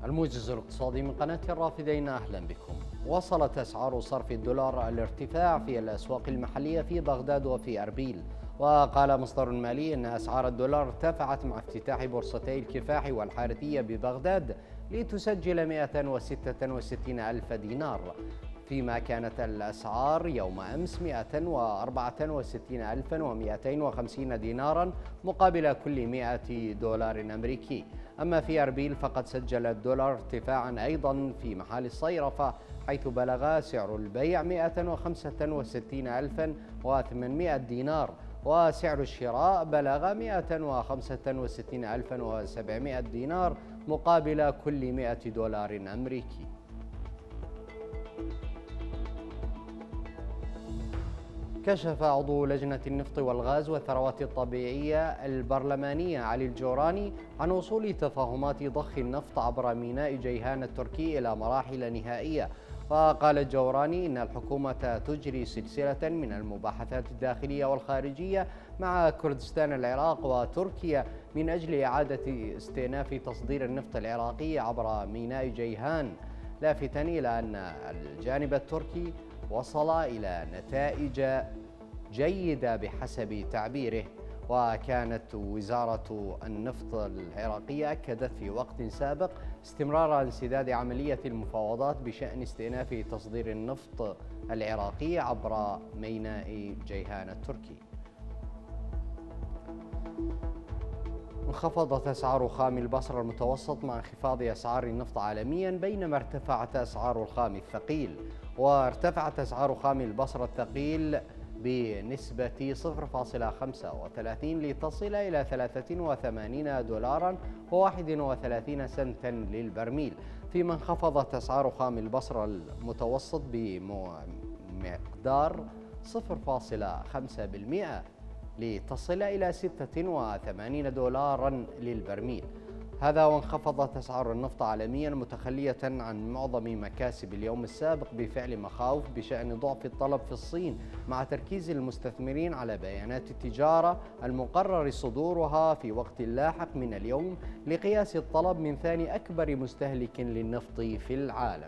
الموجز الاقتصادي من قناة الرافدين، أهلا بكم. وصلت أسعار صرف الدولار الارتفاع في الأسواق المحلية في بغداد وفي أربيل. وقال مصدر مالي أن أسعار الدولار ارتفعت مع افتتاح بورصتي الكفاح والحارثية ببغداد لتسجل 166 ألف دينار، فيما كانت الأسعار يوم أمس 164,250 دينارا مقابل كل 100 دولار أمريكي. أما في أربيل فقد سجل الدولار ارتفاعا أيضا في محال الصيرفة، حيث بلغ سعر البيع 165,800 دينار، وسعر الشراء بلغ 165,700 دينار مقابل كل 100 دولار أمريكي. كشف عضو لجنة النفط والغاز والثروات الطبيعية البرلمانية علي الجوراني عن وصول تفاهمات ضخ النفط عبر ميناء جيهان التركي إلى مراحل نهائية. وقال الجوراني إن الحكومة تجري سلسلة من المباحثات الداخلية والخارجية مع كردستان العراق وتركيا من أجل إعادة استئناف تصدير النفط العراقي عبر ميناء جيهان، لافتا إلى أن الجانب التركي وصل إلى نتائج جيدة بحسب تعبيره. وكانت وزارة النفط العراقية أكدت في وقت سابق استمرار انسداد عملية المفاوضات بشأن استئناف تصدير النفط العراقي عبر ميناء جيهان التركي. انخفضت أسعار خام البصرة المتوسط مع انخفاض أسعار النفط عالميا، بينما ارتفعت أسعار الخام الثقيل. وارتفعت أسعار خام البصرة الثقيل بنسبة 0.35 لتصل إلى 83 دولارا و31 سنتا للبرميل، فيما انخفضت أسعار خام البصرة المتوسط بمقدار 0.5% لتصل إلى 86 دولارا للبرميل. هذا وانخفضت أسعار النفط عالميا متخلية عن معظم مكاسب اليوم السابق بفعل مخاوف بشأن ضعف الطلب في الصين، مع تركيز المستثمرين على بيانات التجارة المقرر صدورها في وقت لاحق من اليوم لقياس الطلب من ثاني أكبر مستهلك للنفط في العالم.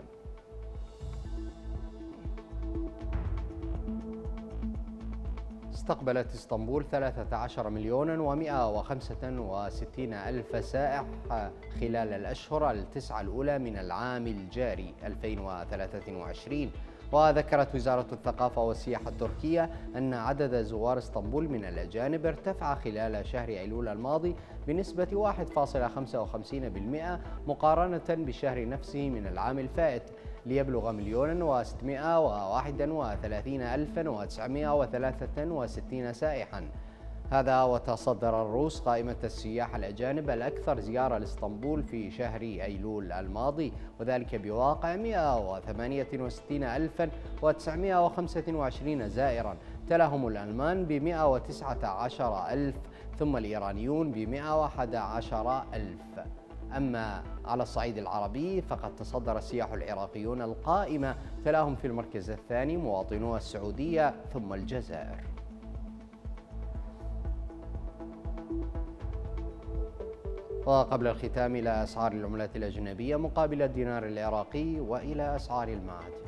استقبلت اسطنبول 13,165,000 سائح خلال الأشهر التسعة الأولى من العام الجاري 2023. وذكرت وزارة الثقافة والسياحة التركية أن عدد زوار اسطنبول من الأجانب ارتفع خلال شهر أيلول الماضي بنسبة 1.55% مقارنة بالشهر نفسه من العام الفائت، ليبلغ 1,631,963 سائحا. هذا وتصدر الروس قائمة السياح الأجانب الأكثر زيارة لاسطنبول في شهر أيلول الماضي، وذلك بواقع 168,925 زائرا، تلاهم الألمان ب119,000 ثم الإيرانيون ب111,000. أما على الصعيد العربي فقد تصدر السياح العراقيون القائمة، تلاهم في المركز الثاني مواطنو السعودية ثم الجزائر. وقبل الختام إلى أسعار العملات الأجنبية مقابل الدينار العراقي وإلى أسعار المعادن.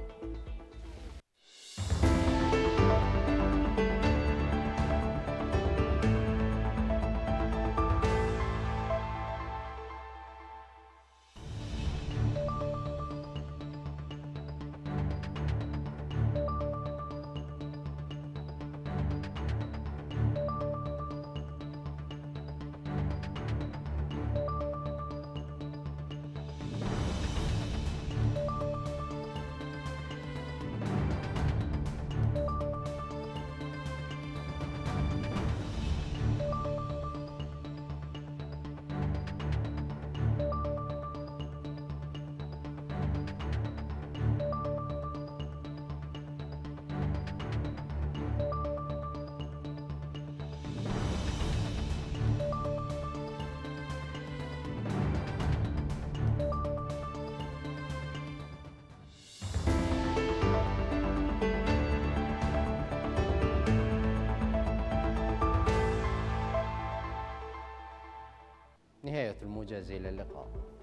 نهاية الموجز، إلى اللقاء.